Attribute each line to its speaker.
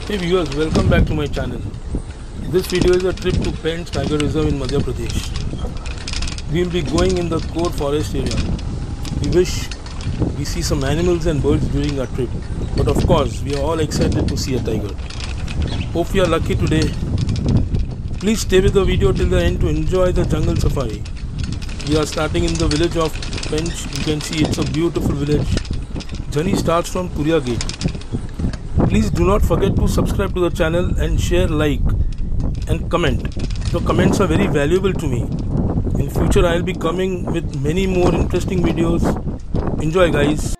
Speaker 1: Hey viewers, welcome back to my channel. This video is a trip to Pench Tiger Reserve in Madhya Pradesh. We will be going in the core forest area. We wish we see some animals and birds during our trip, but of course we are all excited to see a tiger. Hope you are lucky today. Please stay with the video till the end to enjoy the jungle safari. We are starting in the village of Pench. You can see it's a beautiful village. Journey starts from Turiya Gate. Please do not forget to subscribe to the channel and share, like and comment. Your comments are very valuable to me. In future I will be coming with many more interesting videos. Enjoy guys.